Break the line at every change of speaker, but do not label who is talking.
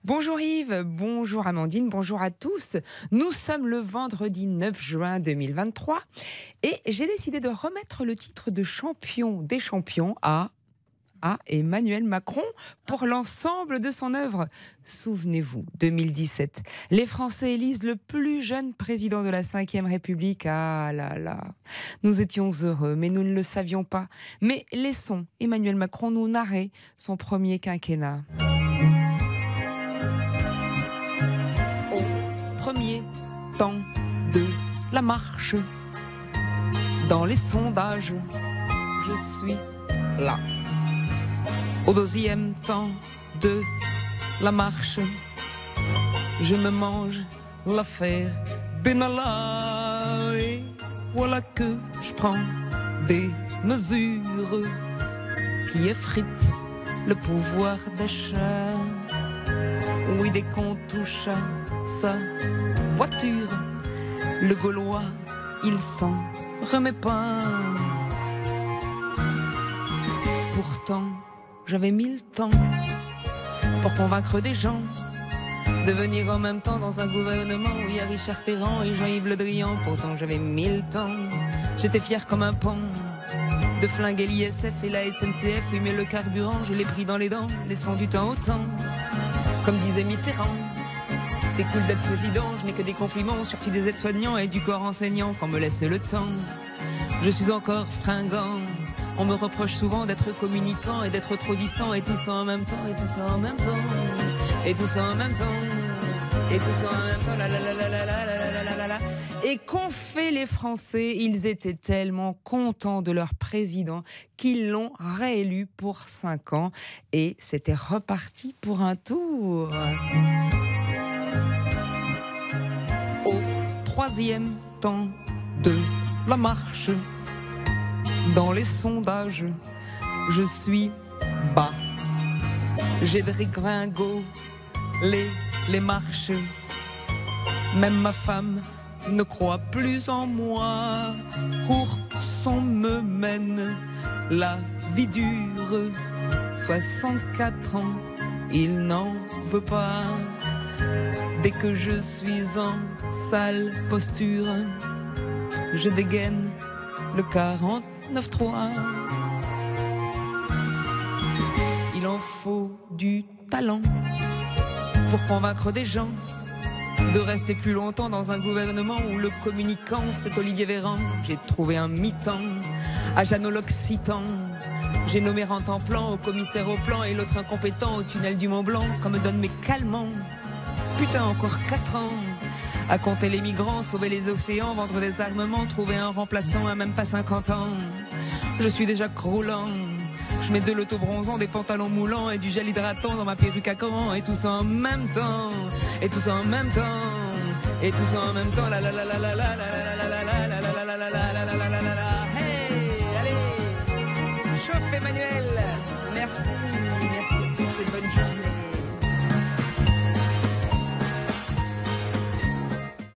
Bonjour Yves, bonjour Amandine, bonjour à tous. Nous sommes le vendredi 9 juin 2023 et j'ai décidé de remettre le titre de champion des champions à Emmanuel Macron pour l'ensemble de son œuvre. Souvenez-vous, 2017, les Français élisent le plus jeune président de la Ve République. Ah là là, nous étions heureux, mais nous ne le savions pas. Mais laissons Emmanuel Macron nous narrer son premier quinquennat. Au premier temps de la marche, dans les sondages, je suis là. Au deuxième temps de la marche, je me mange l'affaire Benalla. Et voilà que je prends des mesures qui effritent le pouvoir d'achat. Oui, dès qu'on touche à sa voiture, le Gaulois, il s'en remet pas. Pourtant, j'avais 1000 temps pour convaincre des gens de venir en même temps dans un gouvernement où il y a Richard Ferrand et Jean-Yves Le Drian. Pourtant j'avais 1000 temps, j'étais fier comme un pan de flinguer l'ISF et la SNCF. Oui mais le carburant, je l'ai pris dans les dents, laissons du temps au temps. Comme disait Mitterrand, c'est cool d'être président, je n'ai que des compliments sortis des aides-soignants et du corps enseignant quand me laisse le temps. Je suis encore fringant. On me reproche souvent d'être communicant et d'être trop distant, et tout ça en même temps, et tout ça en même temps, et tout ça en même temps, et tout ça en même temps, la la la la la la la la la la. Et qu'ont fait les Français? Ils étaient tellement contents de leur président qu'ils l'ont réélu pour 5 ans, et c'était reparti pour un tour. Au troisième temps de la marche, dans les sondages, je suis bas. J'ai dégringolé les marches. Même ma femme ne croit plus en moi. Courson me mène la vie dure. 64 ans, il n'en veut pas. Dès que je suis en sale posture, je dégaine le 49.3. Il en faut du talent pour convaincre des gens de rester plus longtemps dans un gouvernement où le communicant c'est Olivier Véran. J'ai trouvé un mi-temps à Jeannot l'Occitan. J'ai nommé Rantan-Plan au commissaire au plan et l'autre incompétent au tunnel du Mont-Blanc. Comme me donne mes calmants. Putain, encore 4 ans à compter les migrants, sauver les océans, vendre des armements, trouver un remplaçant à même pas 50 ans. Je suis déjà croulant. Je mets de l'auto-bronzant, des pantalons moulants et du gel hydratant dans ma perruque à Caen. Et tout ça en même temps. Et tout ça en même temps. Et tout ça en même temps. La la la la la la la la la la la la la la la la la la la la. Hey, allez, chauffe Emmanuel. Merci, merci.